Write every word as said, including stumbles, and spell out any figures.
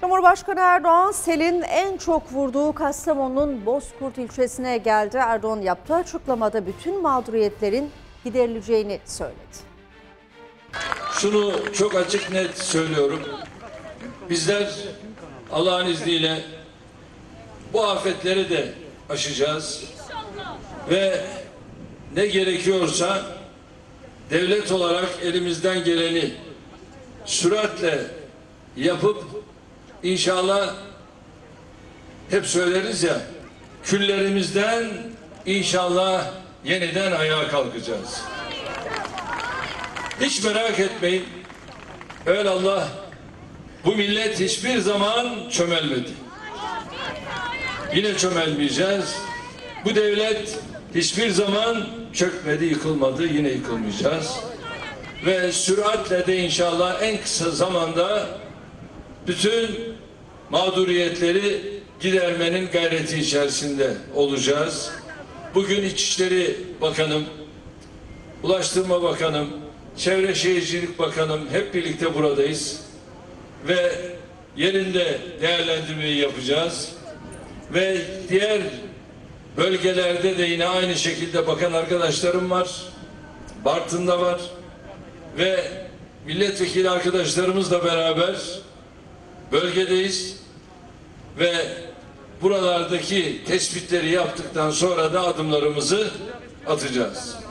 Cumhurbaşkanı Erdoğan, selin en çok vurduğu Kastamonu'nun Bozkurt ilçesine geldi. Erdoğan yaptığı açıklamada bütün mağduriyetlerin giderileceğini söyledi. Şunu çok açık net söylüyorum. Bizler Allah'ın izniyle bu afetleri de aşacağız. Ve ne gerekiyorsa devlet olarak elimizden geleni süratle yapıp inşallah, hep söyleriz ya, küllerimizden inşallah yeniden ayağa kalkacağız. Hiç merak etmeyin. Evelallah, bu millet hiçbir zaman çömelmedi. Yine çömelmeyeceğiz. Bu devlet hiçbir zaman çökmedi, yıkılmadı, yine yıkılmayacağız. Ve süratle de inşallah en kısa zamanda bütün mağduriyetleri gidermenin gayreti içerisinde olacağız. Bugün İçişleri Bakanım, Ulaştırma Bakanım, Çevre Şehircilik Bakanım hep birlikte buradayız. Ve yerinde değerlendirmeyi yapacağız. Ve diğer bölgelerde de yine aynı şekilde bakan arkadaşlarım var. Bartın'da var. Ve milletvekili arkadaşlarımızla beraber bölgedeyiz. Ve buralardaki tespitleri yaptıktan sonra da adımlarımızı atacağız.